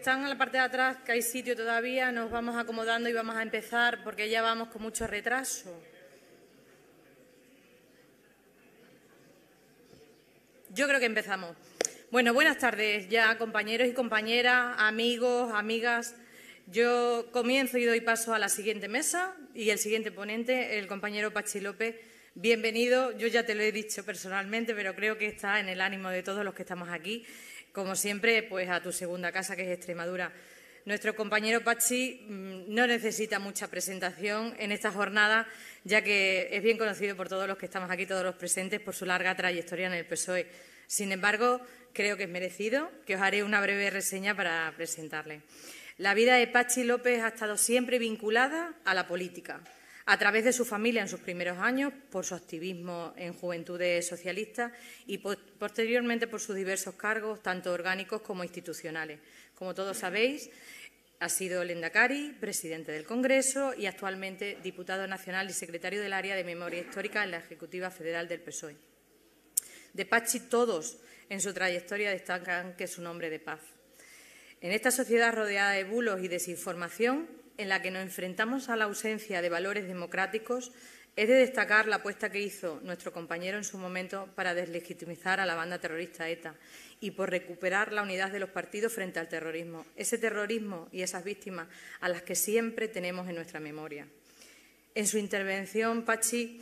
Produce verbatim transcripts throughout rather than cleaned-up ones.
están en la parte de atrás, que hay sitio todavía, nos vamos acomodando y vamos a empezar porque ya vamos con mucho retraso. Yo creo que empezamos. Bueno, buenas tardes ya, compañeros y compañeras, amigos, amigas. Yo comienzo y doy paso a la siguiente mesa y el siguiente ponente, el compañero Pachi López. Bienvenido, yo ya te lo he dicho personalmente, pero creo que está en el ánimo de todos los que estamos aquí. Como siempre, pues a tu segunda casa, que es Extremadura. Nuestro compañero Pachi no necesita mucha presentación en esta jornada, ya que es bien conocido por todos los que estamos aquí, todos los presentes, por su larga trayectoria en el P S O E. Sin embargo, creo que es merecido, que os haré una breve reseña para presentarle. La vida de Pachi López ha estado siempre vinculada a la política, a través de su familia en sus primeros años, por su activismo en Juventudes Socialistas y posteriormente por sus diversos cargos, tanto orgánicos como institucionales. Como todos sabéis, ha sido lehendakari, presidente del Congreso y actualmente diputado nacional y secretario del área de Memoria Histórica en la Ejecutiva Federal del P S O E. De Pachi todos en su trayectoria destacan que es un hombre de paz. En esta sociedad rodeada de bulos y desinformación, en la que nos enfrentamos a la ausencia de valores democráticos, es de destacar la apuesta que hizo nuestro compañero en su momento para deslegitimizar a la banda terrorista ETA y por recuperar la unidad de los partidos frente al terrorismo, ese terrorismo y esas víctimas a las que siempre tenemos en nuestra memoria. En su intervención, Pachi,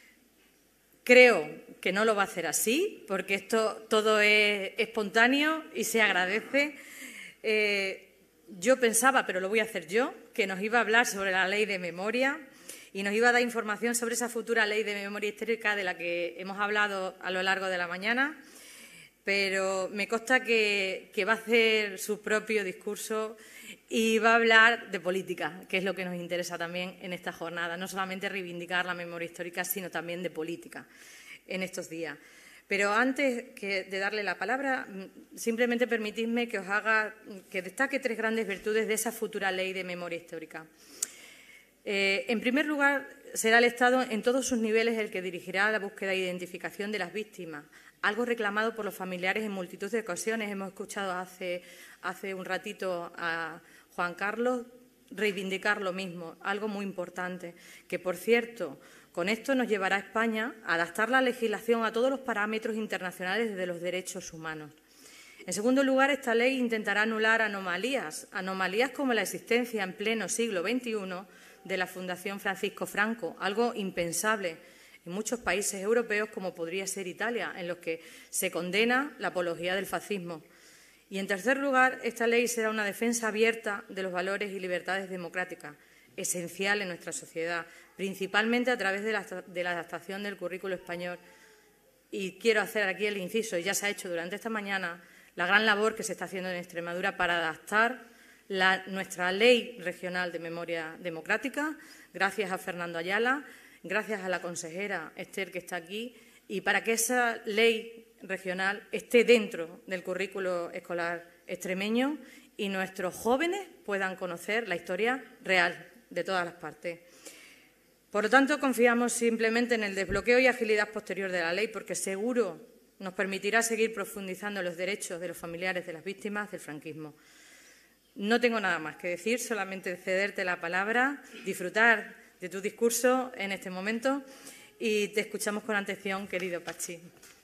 creo que no lo va a hacer así, porque esto todo es espontáneo y se agradece. Eh, Yo pensaba, pero lo voy a hacer yo, que nos iba a hablar sobre la ley de memoria y nos iba a dar información sobre esa futura ley de memoria histórica de la que hemos hablado a lo largo de la mañana, pero me consta que, que va a hacer su propio discurso y va a hablar de política, que es lo que nos interesa también en esta jornada, no solamente reivindicar la memoria histórica, sino también de política en estos días. Pero antes de darle la palabra, simplemente permitidme que os haga, que destaque tres grandes virtudes de esa futura ley de memoria histórica. Eh, en primer lugar, será el Estado en todos sus niveles el que dirigirá la búsqueda e identificación de las víctimas, algo reclamado por los familiares en multitud de ocasiones. Hemos escuchado hace, hace un ratito a Juan Carlos reivindicar lo mismo, algo muy importante, que, por cierto, con esto nos llevará a España a adaptar la legislación a todos los parámetros internacionales de los derechos humanos. En segundo lugar, esta ley intentará anular anomalías, anomalías como la existencia en pleno siglo veintiuno de la Fundación Francisco Franco, algo impensable en muchos países europeos como podría ser Italia, en los que se condena la apología del fascismo. Y, en tercer lugar, esta ley será una defensa abierta de los valores y libertades democráticas, esencial en nuestra sociedad, principalmente a través de la, de la adaptación del currículo español. Y quiero hacer aquí el inciso, y ya se ha hecho durante esta mañana, la gran labor que se está haciendo en Extremadura para adaptar la, nuestra ley regional de memoria democrática, gracias a Fernando Ayala, gracias a la consejera Esther, que está aquí, y para que esa ley regional esté dentro del currículo escolar extremeño y nuestros jóvenes puedan conocer la historia real de todas las partes. Por lo tanto, confiamos simplemente en el desbloqueo y agilidad posterior de la ley, porque seguro nos permitirá seguir profundizando en los derechos de los familiares de las víctimas del franquismo. No tengo nada más que decir, solamente cederte la palabra, disfrutar de tu discurso en este momento y te escuchamos con atención, querido Pachi.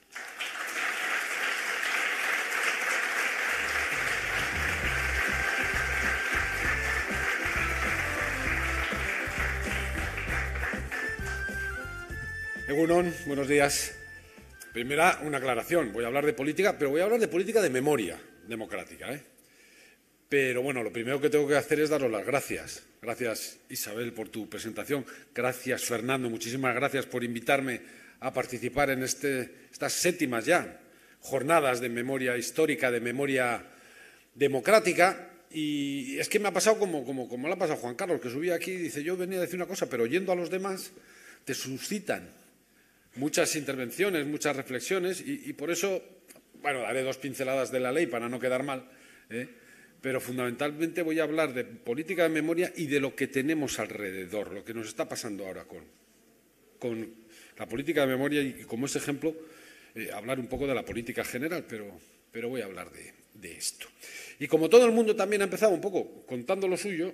Egunon, buenos días. Primera, una aclaración. Voy a hablar de política, pero voy a hablar de política de memoria democrática, ¿eh? Pero bueno, lo primero que tengo que hacer es daros las gracias. Gracias, Isabel, por tu presentación. Gracias, Fernando. Muchísimas gracias por invitarme a participar en este, estas séptimas ya jornadas de memoria histórica, de memoria democrática. Y es que me ha pasado como, como, como le ha pasado a Juan Carlos, que subía aquí y dice, yo venía a decir una cosa, pero oyendo a los demás te suscitan muchas intervenciones, muchas reflexiones y, y por eso, bueno, daré dos pinceladas de la ley para no quedar mal, ¿eh? Pero fundamentalmente voy a hablar de política de memoria y de lo que tenemos alrededor, lo que nos está pasando ahora con, con la política de memoria y, y como ese ejemplo, eh, hablar un poco de la política general, pero, pero voy a hablar de, de esto. Y como todo el mundo también ha empezado un poco contando lo suyo,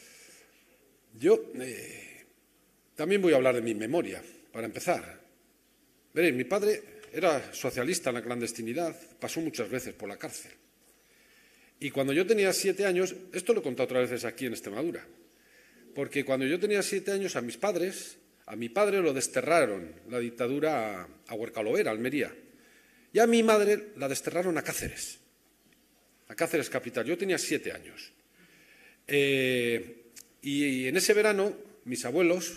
yo eh, también voy a hablar de mi memoria, para empezar. Veréis, mi padre era socialista en la clandestinidad, pasó muchas veces por la cárcel. Y cuando yo tenía siete años, esto lo he contado otras veces aquí en Extremadura, porque cuando yo tenía siete años a mis padres, a mi padre lo desterraron la dictadura a, a Huercalovera, Almería, y a mi madre la desterraron a Cáceres, a Cáceres capital. Yo tenía siete años. Eh, y en ese verano, mis abuelos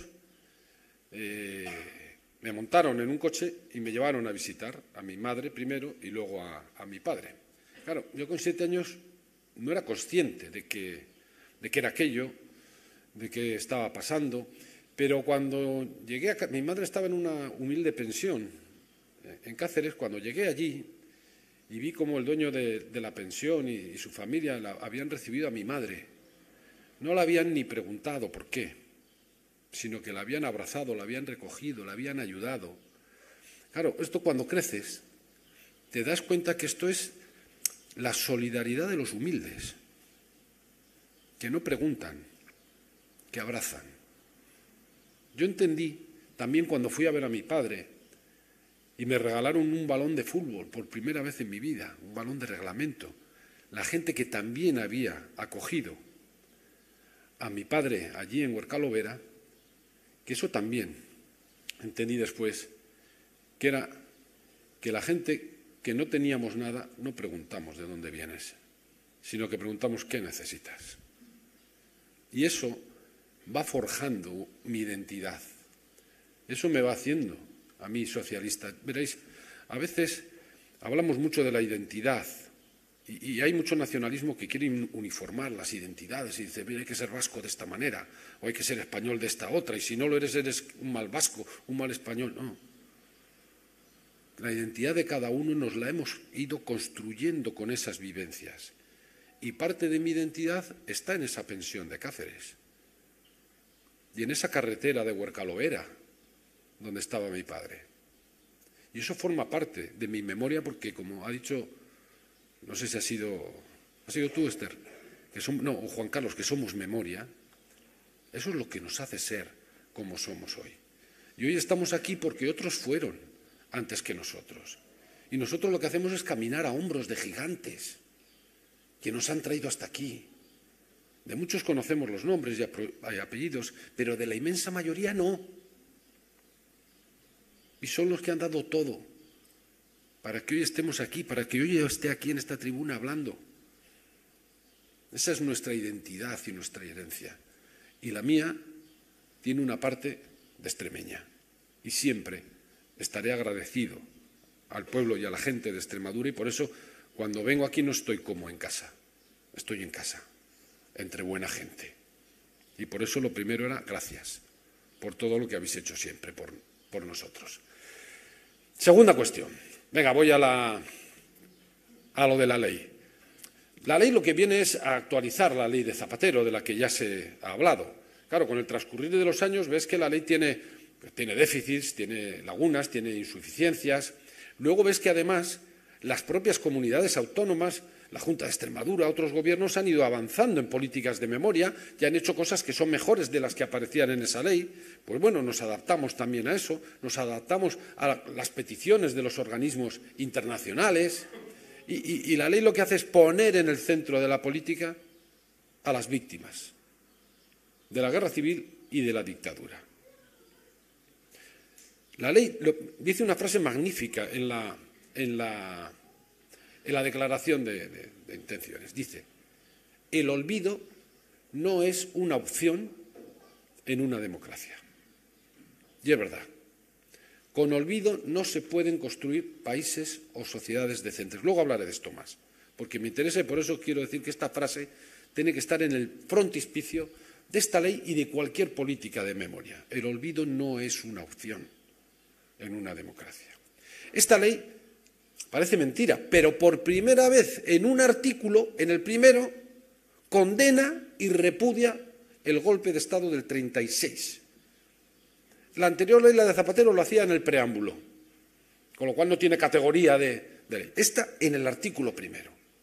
eh, me montaron en un coche y me llevaron a visitar a mi madre primero y luego a, a mi padre. Claro, yo con siete años no era consciente de que, de que era aquello, de qué estaba pasando, pero cuando llegué a... Mi madre estaba en una humilde pensión en Cáceres. Cuando llegué allí y vi cómo el dueño de, de la pensión y, y su familia la, habían recibido a mi madre, no la habían ni preguntado por qué, sino que la habían abrazado, la habían recogido, la habían ayudado. Claro, esto cuando creces te das cuenta que esto es la solidaridad de los humildes, que no preguntan, que abrazan. Yo entendí también cuando fui a ver a mi padre y me regalaron un balón de fútbol por primera vez en mi vida, un balón de reglamento, la gente que también había acogido a mi padre allí en Huercalovera, que eso también entendí después, que era que la gente que no teníamos nada no preguntamos de dónde vienes, sino que preguntamos qué necesitas. Y eso va forjando mi identidad. Eso me va haciendo a mí socialista. Veréis, a veces hablamos mucho de la identidad y, y hay mucho nacionalismo que quiere uniformar las identidades y dice, mira, hay que ser vasco de esta manera o hay que ser español de esta otra y si no lo eres, eres un mal vasco, un mal español. No. La identidad de cada uno nos la hemos ido construyendo con esas vivencias y parte de mi identidad está en esa pensión de Cáceres y en esa carretera de Huercalovera donde estaba mi padre. Y eso forma parte de mi memoria porque, como ha dicho, no sé si ha sido, ha sido tú, Esther, que somos, no, o Juan Carlos, que somos memoria, eso es lo que nos hace ser como somos hoy. Y hoy estamos aquí porque otros fueron antes que nosotros. Y nosotros lo que hacemos es caminar a hombros de gigantes que nos han traído hasta aquí. De muchos conocemos los nombres y apellidos, pero de la inmensa mayoría no. Y son los que han dado todo para que hoy estemos aquí, para que hoy yo esté aquí en esta tribuna hablando. Esa es nuestra identidad y nuestra herencia. Y la mía tiene una parte de extremeña. Y siempre estaré agradecido al pueblo y a la gente de Extremadura y por eso cuando vengo aquí no estoy como en casa, estoy en casa, entre buena gente. Y por eso lo primero era gracias por todo lo que habéis hecho siempre por, por nosotros. Segunda cuestión. Venga, voy a, la, a lo de la ley. La ley lo que viene es a actualizar la ley de Zapatero, de la que ya se ha hablado. Claro, con el transcurrir de los años ves que la ley tiene, tiene déficits, tiene lagunas, tiene insuficiencias. Luego ves que además las propias comunidades autónomas, la Junta de Extremadura, otros gobiernos han ido avanzando en políticas de memoria y han hecho cosas que son mejores de las que aparecían en esa ley. Pues bueno, nos adaptamos también a eso, nos adaptamos a las peticiones de los organismos internacionales y, y, y la ley lo que hace es poner en el centro de la política a las víctimas de la guerra civil y de la dictadura. La ley lo, dice una frase magnífica en la, en la, en la declaración de, de, de intenciones. Dice, el olvido no es una opción en una democracia. Y es verdad. Con olvido no se pueden construir países o sociedades decentes. Luego hablaré de esto más, porque me interesa y por eso quiero decir que esta frase tiene que estar en el frontispicio de esta ley y de cualquier política de memoria. El olvido no es una opción en una democracia. Esta ley parece mentira, pero por primera vez en un artículo, en el primero, condena y repudia el golpe de Estado del treinta y seis. La anterior ley, la de Zapatero, lo hacía en el preámbulo, con lo cual no tiene categoría de, de ley. Esta en el artículo primero.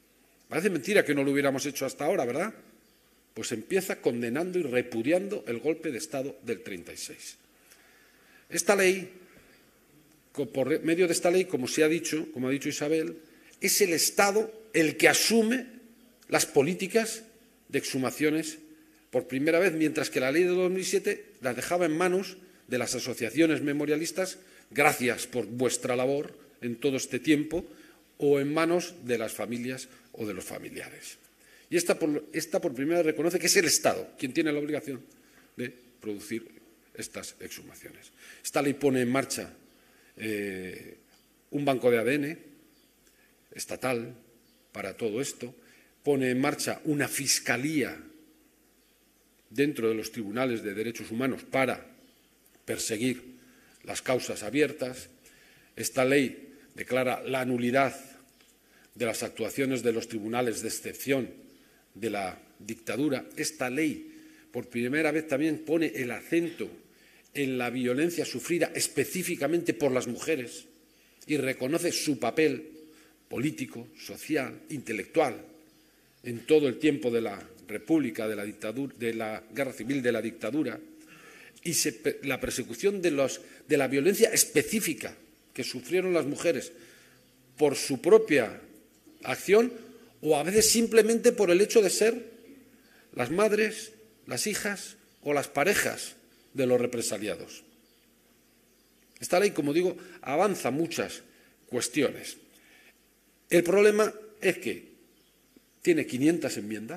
Parece mentira que no lo hubiéramos hecho hasta ahora, ¿verdad? Pues empieza condenando y repudiando el golpe de Estado del treinta y seis. Esta ley, por medio de esta ley, como se ha dicho, como ha dicho Isabel, es el Estado el que asume las políticas de exhumaciones por primera vez, mientras que la ley de dos mil siete las dejaba en manos de las asociaciones memorialistas, gracias por vuestra labor en todo este tiempo, o en manos de las familias o de los familiares. Y esta por, esta por primera vez reconoce que es el Estado quien tiene la obligación de producir estas exhumaciones. Esta ley pone en marcha eh, un banco de A D N estatal para todo esto, pone en marcha una fiscalía dentro de los tribunales de derechos humanos para perseguir las causas abiertas. Esta ley declara la nulidad de las actuaciones de los tribunales de excepción de la dictadura. Esta ley, por primera vez, también pone el acento en la violencia sufrida específicamente por las mujeres y reconoce su papel político, social, intelectual en todo el tiempo de la República, de la dictadura, de la guerra civil, de la dictadura, y se, la persecución de, los, de la violencia específica que sufrieron las mujeres por su propia acción o a veces simplemente por el hecho de ser las madres, las hijas o las parejas de los represaliados. Esta ley, como digo, avanza muchas cuestiones. El problema es que tiene quinientas enmiendas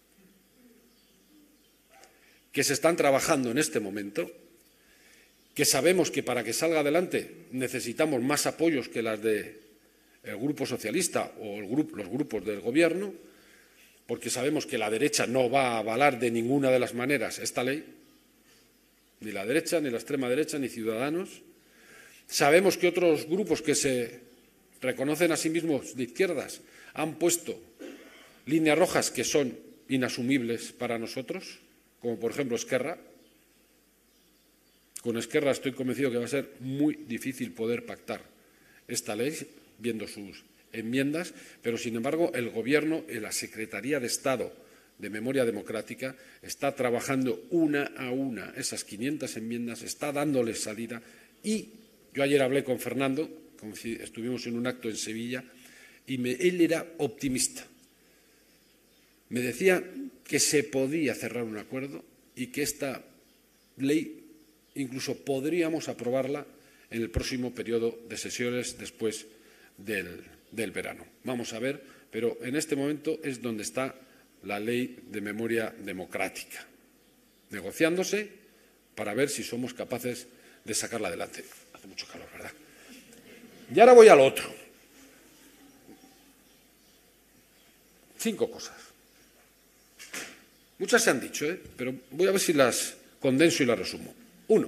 que se están trabajando en este momento, que sabemos que para que salga adelante necesitamos más apoyos que las del Grupo Socialista o el grupo, los grupos del Gobierno, porque sabemos que la derecha no va a avalar de ninguna de las maneras esta ley, ni la derecha, ni la extrema derecha, ni Ciudadanos. Sabemos que otros grupos que se reconocen a sí mismos de izquierdas han puesto líneas rojas que son inasumibles para nosotros, como por ejemplo Esquerra. Con Esquerra estoy convencido que va a ser muy difícil poder pactar esta ley, viendo sus enmiendas, pero sin embargo el Gobierno y la Secretaría de Estado de Memoria Democrática está trabajando una a una esas quinientas enmiendas, está dándoles salida. Y yo ayer hablé con Fernando, como si estuvimos en un acto en Sevilla, y me, él era optimista. Me decía que se podía cerrar un acuerdo y que esta ley incluso podríamos aprobarla en el próximo periodo de sesiones después del, del verano. Vamos a ver, pero en este momento es donde está la ley de memoria democrática, negociándose para ver si somos capaces de sacarla adelante. Hace mucho calor, ¿verdad? Y ahora voy al otro. Cinco cosas. Muchas se han dicho, ¿eh? Pero voy a ver si las condenso y las resumo. Uno,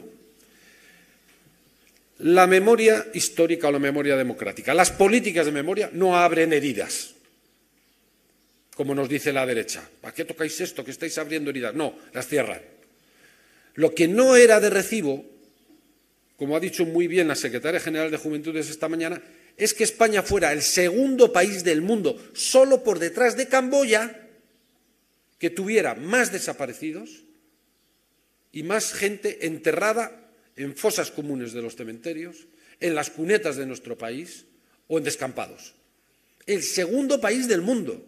la memoria histórica o la memoria democrática. Las políticas de memoria no abren heridas, como nos dice la derecha. ¿Para qué tocáis esto, que estáis abriendo heridas? No, las cierran. Lo que no era de recibo, como ha dicho muy bien la secretaria general de Juventudes esta mañana, es que España fuera el segundo país del mundo, solo por detrás de Camboya, que tuviera más desaparecidos y más gente enterrada en fosas comunes de los cementerios, en las cunetas de nuestro país o en descampados. El segundo país del mundo.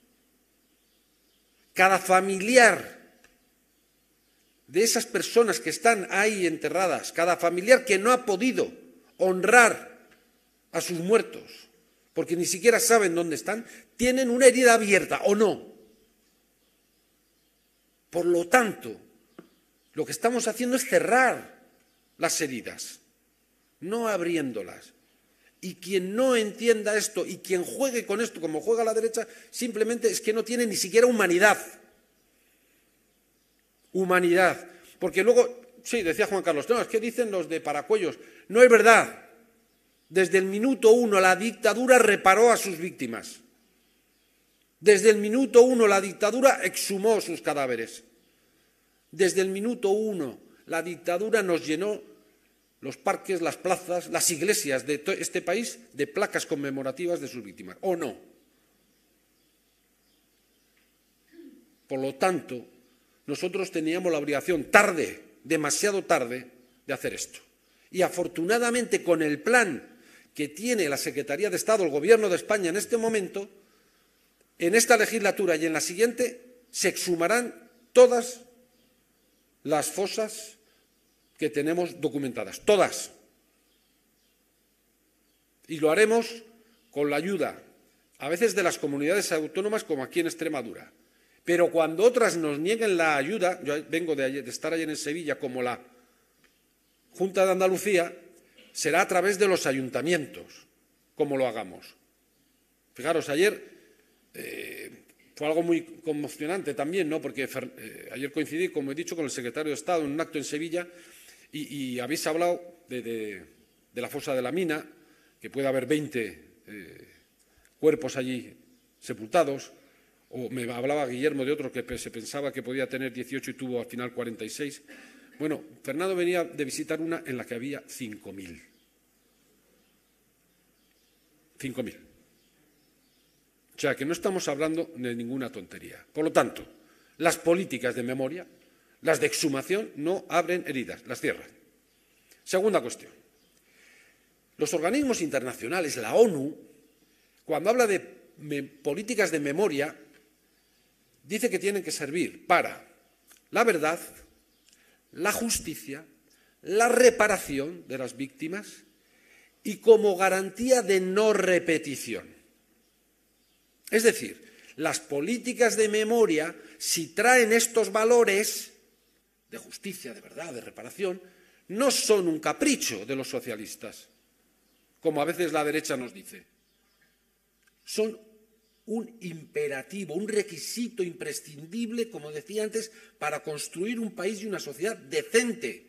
Cada familiar de esas personas que están ahí enterradas, cada familiar que no ha podido honrar a sus muertos, porque ni siquiera saben dónde están, tienen una herida abierta o no. Por lo tanto, lo que estamos haciendo es cerrar las heridas, no abriéndolas. Y quien no entienda esto y quien juegue con esto como juega la derecha, simplemente es que no tiene ni siquiera humanidad. Humanidad. Porque luego, sí, decía Juan Carlos, no, es que dicen los de Paracuellos. No es verdad. Desde el minuto uno la dictadura reparó a sus víctimas. Desde el minuto uno la dictadura exhumó sus cadáveres. Desde el minuto uno la dictadura nos llenó los parques, las plazas, las iglesias de este país de placas conmemorativas de sus víctimas. ¿O no? Por lo tanto, nosotros teníamos la obligación, tarde, demasiado tarde, de hacer esto. Y afortunadamente, con el plan que tiene la Secretaría de Estado, el Gobierno de España en este momento, en esta legislatura y en la siguiente, se exhumarán todas las fosas que tenemos documentadas, todas. Y lo haremos con la ayuda, a veces de las comunidades autónomas, como aquí en Extremadura. Pero cuando otras nos nieguen la ayuda, yo vengo de, ayer, de estar ayer en Sevilla, como la Junta de Andalucía, será a través de los ayuntamientos, como lo hagamos. Fijaros, ayer eh, fue algo muy conmocionante también, ¿no? Porque eh, ayer coincidí, como he dicho, con el secretario de Estado en un acto en Sevilla y, y habéis hablado de, de, de la fosa de la Mina, que puede haber veinte eh, cuerpos allí sepultados, o me hablaba Guillermo de otro que se pensaba que podía tener dieciocho y tuvo al final cuarenta y seis. Bueno, Fernando venía de visitar una en la que había cinco mil. cinco mil. O sea, que no estamos hablando de ninguna tontería. Por lo tanto, las políticas de memoria, las de exhumación, no abren heridas, las cierran. Segunda cuestión. Los organismos internacionales, la ONU, cuando habla de me, políticas de memoria, dice que tienen que servir para la verdad, la justicia, la reparación de las víctimas y como garantía de no repetición. Es decir, las políticas de memoria, si traen estos valores de justicia, de verdad, de reparación, no son un capricho de los socialistas, como a veces la derecha nos dice. Son un imperativo, un requisito imprescindible, como decía antes, para construir un país y una sociedad decente.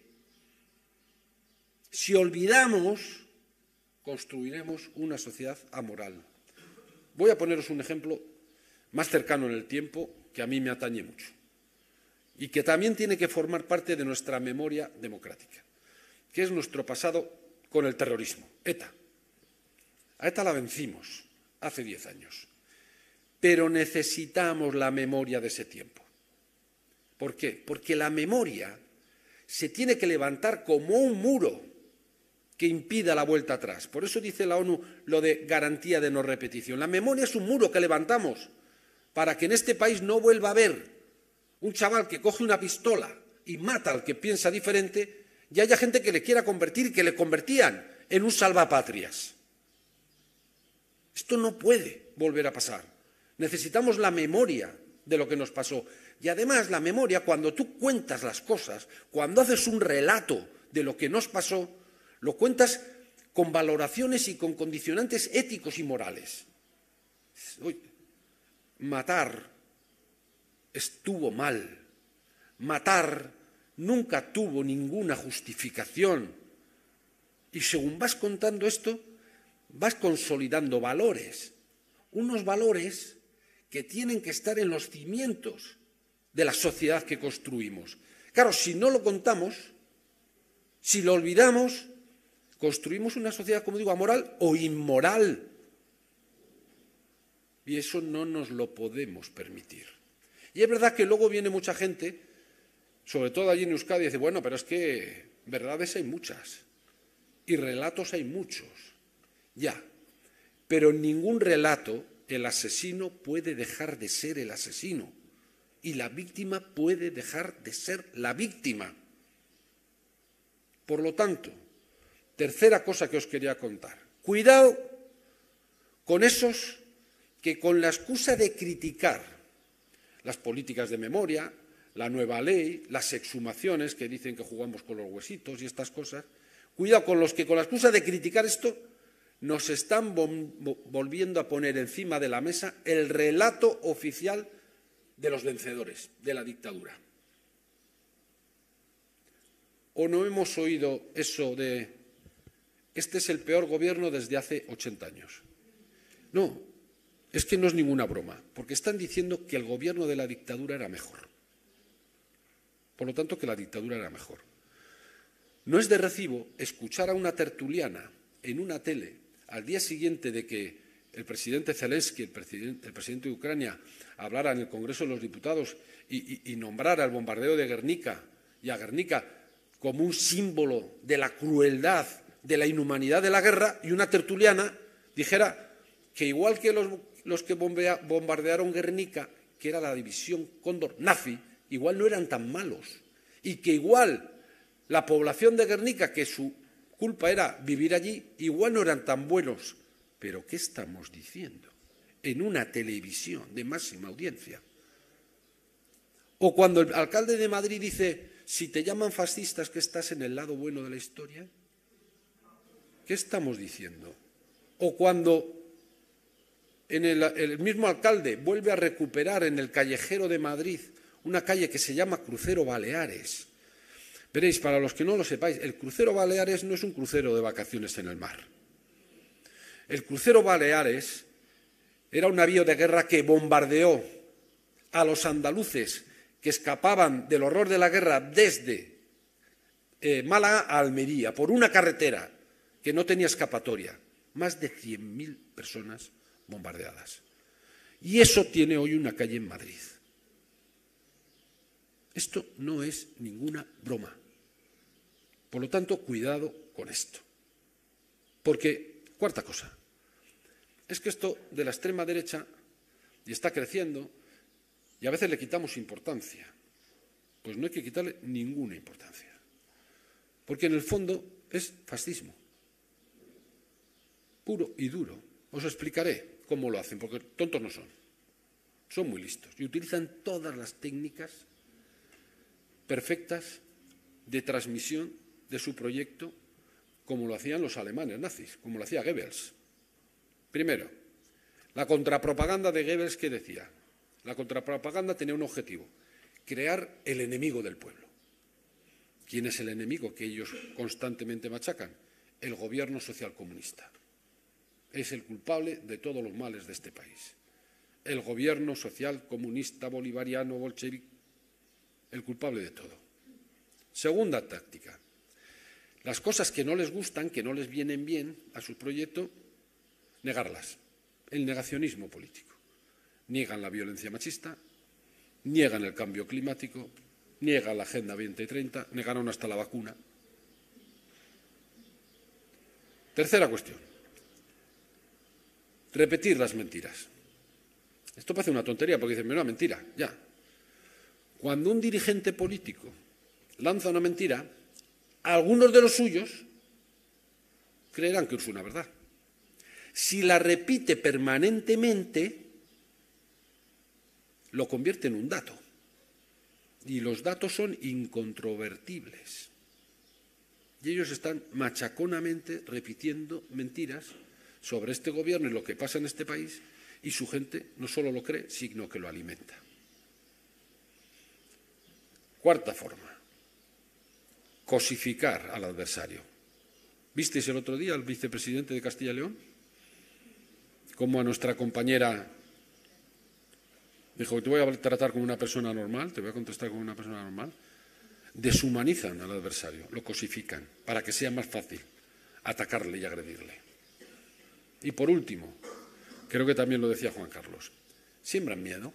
Si olvidamos, construiremos una sociedad amoral. Voy a poneros un ejemplo más cercano en el tiempo que a mí me atañe mucho y que también tiene que formar parte de nuestra memoria democrática, que es nuestro pasado con el terrorismo, ETA. A ETA la vencimos hace diez años. Pero necesitamos la memoria de ese tiempo. ¿Por qué? Porque la memoria se tiene que levantar como un muro que impida la vuelta atrás. Por eso dice la ONU lo de garantía de no repetición. La memoria es un muro que levantamos para que en este país no vuelva a haber un chaval que coge una pistola y mata al que piensa diferente y haya gente que le quiera convertir y que le convertían en un salvapatrias. Esto no puede volver a pasar. Necesitamos la memoria de lo que nos pasó. Y además la memoria, cuando tú cuentas las cosas, cuando haces un relato de lo que nos pasó, lo cuentas con valoraciones y con condicionantes éticos y morales. Uy, matar estuvo mal. Matar nunca tuvo ninguna justificación. Y según vas contando esto, vas consolidando valores. Unos valores que tienen que estar en los cimientos de la sociedad que construimos. Claro, si no lo contamos, si lo olvidamos, construimos una sociedad, como digo, amoral o inmoral. Y eso no nos lo podemos permitir. Y es verdad que luego viene mucha gente, sobre todo allí en Euskadi, y dice, bueno, pero es que verdades hay muchas y relatos hay muchos. Ya, pero en ningún relato el asesino puede dejar de ser el asesino y la víctima puede dejar de ser la víctima. Por lo tanto, tercera cosa que os quería contar. Cuidado con esos que con la excusa de criticar las políticas de memoria, la nueva ley, las exhumaciones que dicen que jugamos con los huesitos y estas cosas, cuidado con los que con la excusa de criticar esto nos están volviendo a poner encima de la mesa el relato oficial de los vencedores de la dictadura. ¿O no hemos oído eso de este es el peor gobierno desde hace ochenta años? No, es que no es ninguna broma, porque están diciendo que el gobierno de la dictadura era mejor. Por lo tanto, que la dictadura era mejor. No es de recibo escuchar a una tertuliana en una tele al día siguiente de que el presidente Zelensky, el presidente, el presidente de Ucrania, hablara en el Congreso de los Diputados y, y, y nombrara el bombardeo de Guernica y a Guernica como un símbolo de la crueldad, de la inhumanidad de la guerra, y una tertuliana dijera que igual que los, los que bombea, bombardearon Guernica, que era la división Cóndor nazi, igual no eran tan malos, y que igual la población de Guernica, que su culpa era vivir allí, igual no eran tan buenos. ¿Pero qué estamos diciendo? En una televisión de máxima audiencia. O cuando el alcalde de Madrid dice, si te llaman fascistas, que estás en el lado bueno de la historia. ¿Qué estamos diciendo? O cuando en el, el mismo alcalde vuelve a recuperar en el callejero de Madrid una calle que se llama Crucero Baleares. Veréis, para los que no lo sepáis, el Crucero Baleares no es un crucero de vacaciones en el mar. El Crucero Baleares era un navío de guerra que bombardeó a los andaluces que escapaban del horror de la guerra desde eh, Málaga a Almería, por una carretera que no tenía escapatoria. Más de cien mil personas bombardeadas. Y eso tiene hoy una calle en Madrid. Esto no es ninguna broma. Por lo tanto, cuidado con esto. Porque, cuarta cosa, es que esto de la extrema derecha y está creciendo y a veces le quitamos importancia. Pues no hay que quitarle ninguna importancia. Porque en el fondo es fascismo. Puro y duro. Os explicaré cómo lo hacen, porque tontos no son. Son muy listos y utilizan todas las técnicas perfectas de transmisión de su proyecto, como lo hacían los alemanes nazis, como lo hacía Goebbels. Primero, la contrapropaganda de Goebbels, ¿qué decía? La contrapropaganda tenía un objetivo, crear el enemigo del pueblo. ¿Quién es el enemigo que ellos constantemente machacan? El gobierno socialcomunista. Es el culpable de todos los males de este país. El gobierno social, comunista, bolivariano, bolchevique, el culpable de todo. Segunda táctica. Las cosas que no les gustan, que no les vienen bien a su proyecto, negarlas. El negacionismo político. Niegan la violencia machista, niegan el cambio climático, niegan la Agenda veinte treinta, negaron hasta la vacuna. Tercera cuestión. Repetir las mentiras. Esto parece una tontería porque dicen, no, mentira, ya. Cuando un dirigente político lanza una mentira, algunos de los suyos creerán que es una verdad. Si la repite permanentemente, lo convierte en un dato. Y los datos son incontrovertibles. Y ellos están machaconamente repitiendo mentiras sobre este gobierno y lo que pasa en este país, y su gente no solo lo cree, sino que lo alimenta. Cuarta forma, cosificar al adversario. ¿Visteis el otro día al vicepresidente de Castilla y León? Como a nuestra compañera dijo, te voy a tratar como una persona normal, te voy a contestar como una persona normal. Deshumanizan al adversario, lo cosifican, para que sea más fácil atacarle y agredirle. Y por último, creo que también lo decía Juan Carlos, siembran miedo.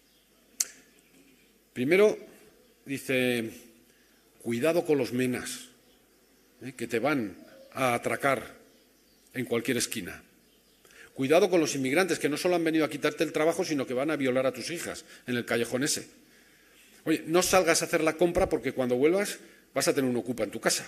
Primero, dice, cuidado con los menas, ¿eh? que te van a atracar en cualquier esquina. Cuidado con los inmigrantes, que no solo han venido a quitarte el trabajo, sino que van a violar a tus hijas en el callejón ese. Oye, no salgas a hacer la compra porque cuando vuelvas vas a tener un ocupa en tu casa.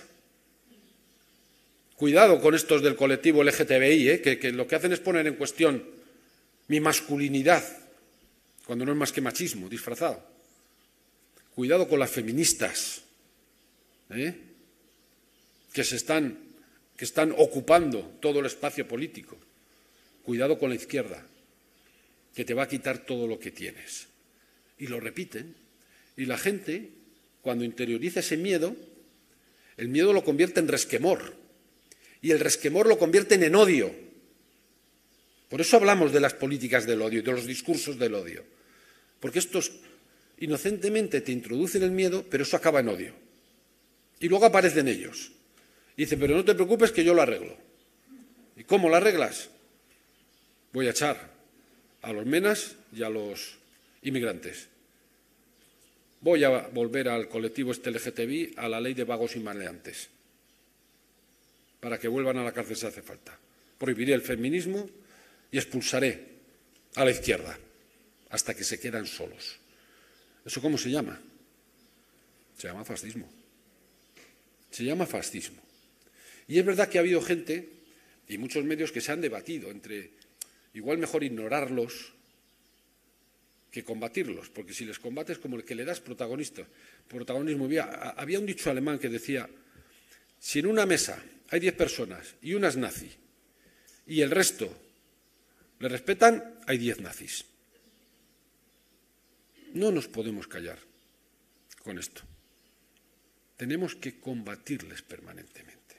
Cuidado con estos del colectivo L G T B I, ¿eh? que, que lo que hacen es poner en cuestión mi masculinidad, cuando no es más que machismo disfrazado. Cuidado con las feministas, ¿eh? que, se están, que están ocupando todo el espacio político. Cuidado con la izquierda, que te va a quitar todo lo que tienes. Y lo repiten. Y la gente, cuando interioriza ese miedo, el miedo lo convierte en resquemor. Y el resquemor lo convierten en odio. Por eso hablamos de las políticas del odio, de los discursos del odio. Porque estos inocentemente te introducen el miedo, pero eso acaba en odio. Y luego aparecen ellos. Y dicen, pero no te preocupes que yo lo arreglo. ¿Y cómo lo arreglas? voy a echar a los menas y a los inmigrantes. Voy a volver al colectivo este L G T B I, a la ley de vagos y maleantes, para que vuelvan a la cárcel si hace falta. Prohibiré el feminismo y expulsaré a la izquierda hasta que se quedan solos. ¿Eso cómo se llama? Se llama fascismo. Se llama fascismo. Y es verdad que ha habido gente y muchos medios que se han debatido entre igual mejor ignorarlos que combatirlos, porque si les combates como el que le das protagonista, protagonismo. Había un dicho alemán que decía, si en una mesa hay diez personas y una es nazi y el resto le respetan, hay diez nazis. No nos podemos callar con esto. Tenemos que combatirles permanentemente.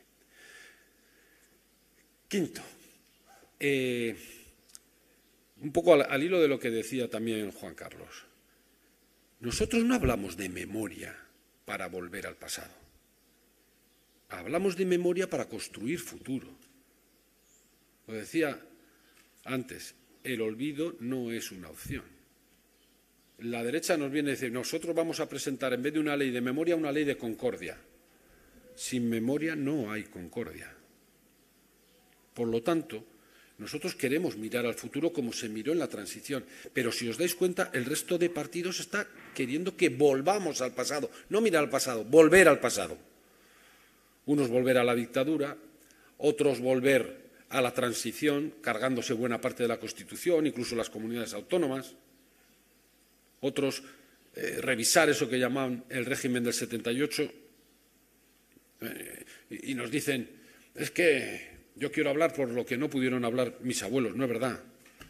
Quinto, eh, un poco al, al hilo de lo que decía también Juan Carlos. Nosotros no hablamos de memoria para volver al pasado. Hablamos de memoria para construir futuro. Lo decía antes, el olvido no es una opción. La derecha nos viene a decir, nosotros vamos a presentar en vez de una ley de memoria, una ley de concordia. Sin memoria no hay concordia. Por lo tanto, nosotros queremos mirar al futuro como se miró en la transición, pero si os dais cuenta, el resto de partidos está queriendo que volvamos al pasado, no mirar al pasado, volver al pasado. Unos volver a la dictadura, otros volver a la transición, cargándose buena parte de la Constitución, incluso las comunidades autónomas. Otros eh, revisar eso que llamaban el régimen del setenta y ocho eh, y, y nos dicen, es que yo quiero hablar por lo que no pudieron hablar mis abuelos. No es verdad.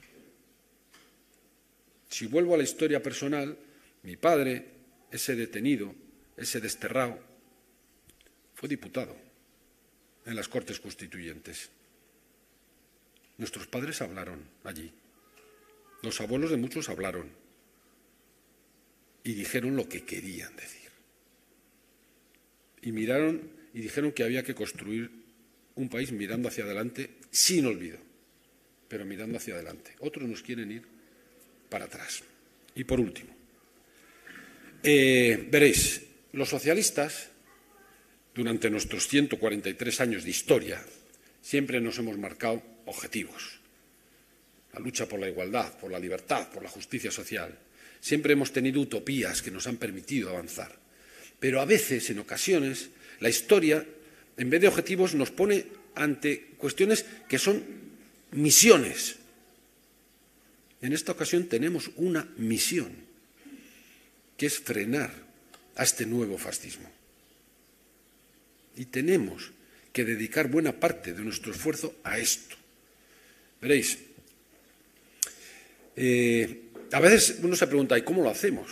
Si vuelvo a la historia personal, mi padre, ese detenido, ese desterrado, fue diputado en las Cortes Constituyentes. Nuestros padres hablaron allí. Los abuelos de muchos hablaron y dijeron lo que querían decir. Y miraron y dijeron que había que construir un país mirando hacia adelante, sin olvido, pero mirando hacia adelante. Otros nos quieren ir para atrás. Y por último, eh, veréis, los socialistas, durante nuestros ciento cuarenta y tres años de historia, siempre nos hemos marcado objetivos. La lucha por la igualdad, por la libertad, por la justicia social. Siempre hemos tenido utopías que nos han permitido avanzar. Pero a veces, en ocasiones, la historia, en vez de objetivos, nos pone ante cuestiones que son misiones. En esta ocasión tenemos una misión, que es frenar a este nuevo fascismo. Y tenemos que dedicar buena parte de nuestro esfuerzo a esto. Veréis, eh, a veces uno se pregunta, ¿y cómo lo hacemos?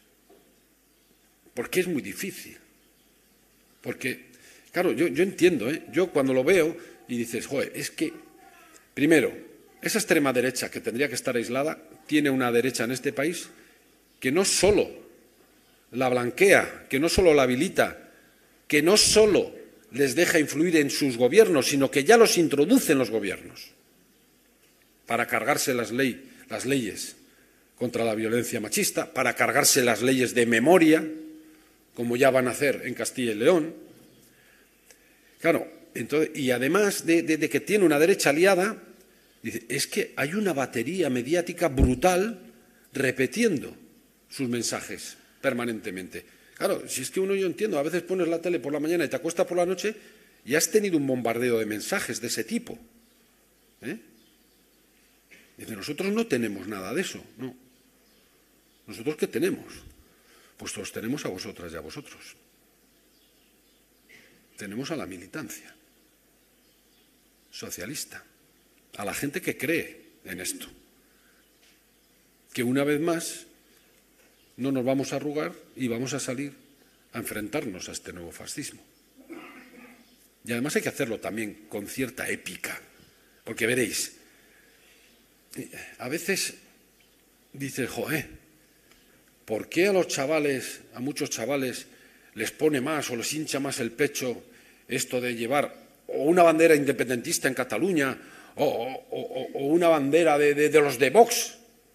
Porque es muy difícil. Porque, claro, yo, yo entiendo, ¿eh? Yo cuando lo veo y dices, joder, es que, primero, esa extrema derecha que tendría que estar aislada, tiene una derecha en este país que no solo la blanquea, que no solo la habilita, que no solo les deja influir en sus gobiernos, sino que ya los introduce en los gobiernos para cargarse las, ley, las leyes contra la violencia machista, para cargarse las leyes de memoria, como ya van a hacer en Castilla y León. Claro, entonces, y además de, de, de que tiene una derecha aliada, dice, es que hay una batería mediática brutal repitiendo sus mensajes permanentemente. Claro, si es que uno, yo entiendo, a veces pones la tele por la mañana y te acuestas por la noche y has tenido un bombardeo de mensajes de ese tipo. ¿Eh? Dice, nosotros no tenemos nada de eso, no. ¿Nosotros qué tenemos? Pues los tenemos a vosotras y a vosotros. Tenemos a la militancia socialista, a la gente que cree en esto, que una vez más no nos vamos a arrugar y vamos a salir a enfrentarnos a este nuevo fascismo. Y además hay que hacerlo también con cierta épica, porque veréis, a veces dices, joder, ¿por qué a los chavales, a muchos chavales, les pone más o les hincha más el pecho esto de llevar o una bandera independentista en Cataluña o, o, o una bandera de, de, de los de Vox.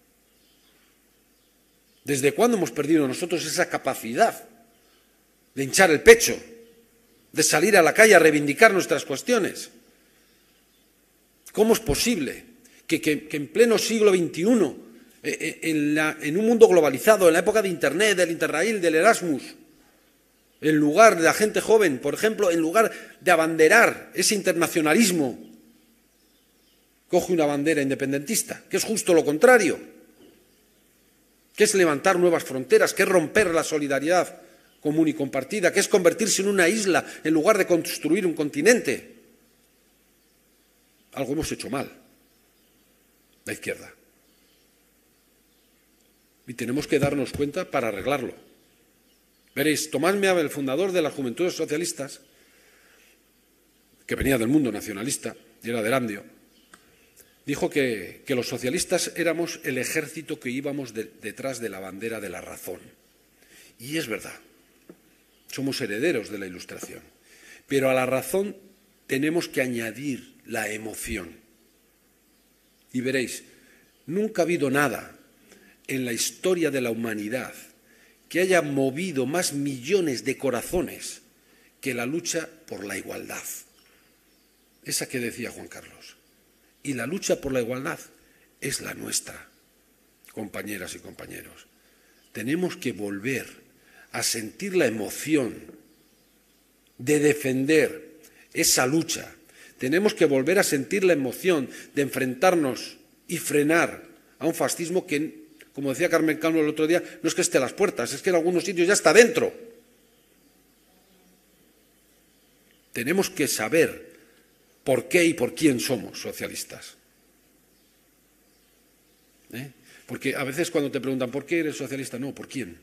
¿Desde cuándo hemos perdido nosotros esa capacidad de hinchar el pecho, de salir a la calle a reivindicar nuestras cuestiones? ¿Cómo es posible que, que, que en pleno siglo veintiuno, eh, en, la, en un mundo globalizado, en la época de Internet, del Interrail, del Erasmus, en lugar de la gente joven, por ejemplo, en lugar de abanderar ese internacionalismo, coge una bandera independentista, que es justo lo contrario, que es levantar nuevas fronteras, que es romper la solidaridad común y compartida, que es convertirse en una isla en lugar de construir un continente? Algo hemos hecho mal, la izquierda. Y tenemos que darnos cuenta para arreglarlo. Veréis, Tomás Meave, el fundador de las Juventudes Socialistas, que venía del mundo nacionalista y era de Erandio, dijo que, que los socialistas éramos el ejército que íbamos de, detrás de la bandera de la razón. Y es verdad, somos herederos de la Ilustración, pero a la razón tenemos que añadir la emoción. Y veréis, nunca ha habido nada en la historia de la humanidad que haya movido más millones de corazones que la lucha por la igualdad. Esa que decía Juan Carlos. Y la lucha por la igualdad es la nuestra, compañeras y compañeros. Tenemos que volver a sentir la emoción de defender esa lucha. Tenemos que volver a sentir la emoción de enfrentarnos y frenar a un fascismo que, como decía Carmen Cano el otro día, no es que esté a las puertas, es que en algunos sitios ya está dentro. Tenemos que saber por qué y por quién somos socialistas. ¿Eh? Porque a veces cuando te preguntan ¿por qué eres socialista? No, ¿por quién?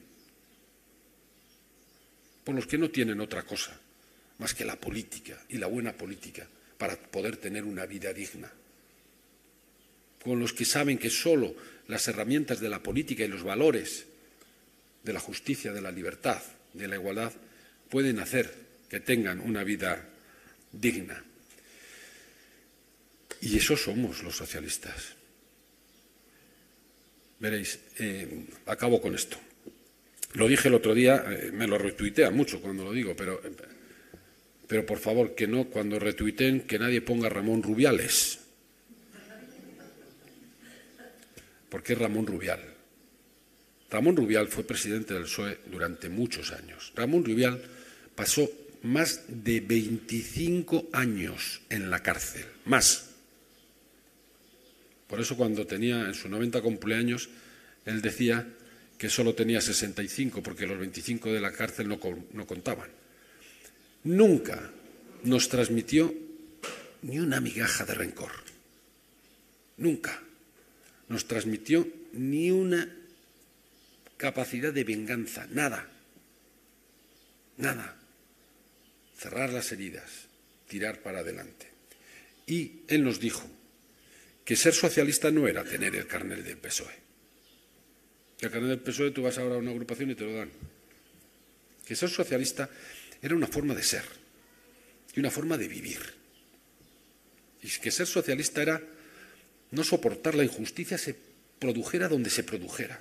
Por los que no tienen otra cosa más que la política y la buena política para poder tener una vida digna. Con los que saben que solo las herramientas de la política y los valores de la justicia, de la libertad, de la igualdad, pueden hacer que tengan una vida digna. Y eso somos los socialistas. Veréis, eh, acabo con esto. Lo dije el otro día, eh, me lo retuitean mucho cuando lo digo, pero, pero por favor, que no, cuando retuiteen, que nadie ponga Ramón Rubiales. Porque es Ramón Rubial. Ramón Rubial fue presidente del P S O E durante muchos años. Ramón Rubial pasó más de veinticinco años en la cárcel, más. Por eso cuando tenía en su noventa cumpleaños, él decía que solo tenía sesenta y cinco, porque los veinticinco de la cárcel no, no contaban. Nunca nos transmitió ni una migaja de rencor. Nunca nos transmitió ni una capacidad de venganza, nada, nada. Cerrar las heridas, tirar para adelante. Y él nos dijo que ser socialista no era tener el carnet del P S O E. El carnet del P S O E tú vas ahora a una agrupación y te lo dan. Que ser socialista era una forma de ser y una forma de vivir. Y que ser socialista era no soportar la injusticia, se produjera donde se produjera,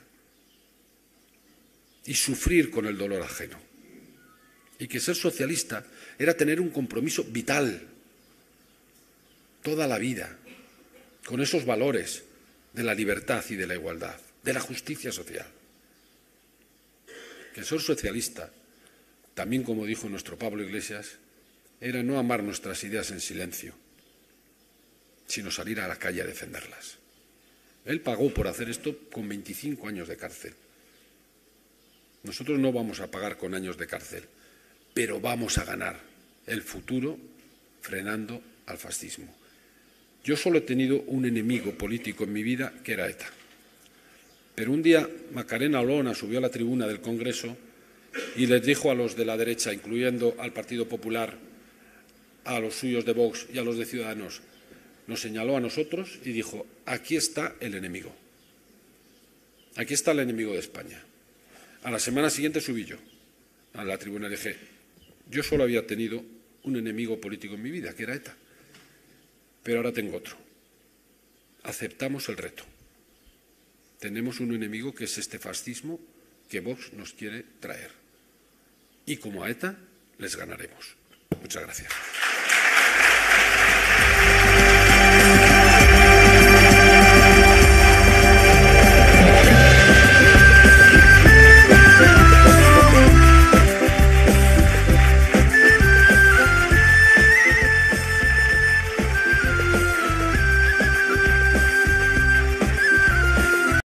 y sufrir con el dolor ajeno. Y que ser socialista era tener un compromiso vital toda la vida con esos valores de la libertad y de la igualdad, de la justicia social. Que ser socialista, también como dijo nuestro Pablo Iglesias, era no amar nuestras ideas en silencio, sino salir a la calle a defenderlas. Él pagó por hacer esto con veinticinco años de cárcel. Nosotros no vamos a pagar con años de cárcel, pero vamos a ganar el futuro frenando al fascismo. Yo solo he tenido un enemigo político en mi vida, que era ETA. Pero un día Macarena Olona subió a la tribuna del Congreso y les dijo a los de la derecha, incluyendo al Partido Popular, a los suyos de Vox y a los de Ciudadanos, nos señaló a nosotros y dijo, aquí está el enemigo. Aquí está el enemigo de España. A la semana siguiente subí yo a la tribuna y dije, yo solo había tenido un enemigo político en mi vida, que era ETA, pero ahora tengo otro. aceptamos el reto. Tenemos un enemigo que es este fascismo que Vox nos quiere traer. Y como a ETA, les ganaremos. Muchas gracias.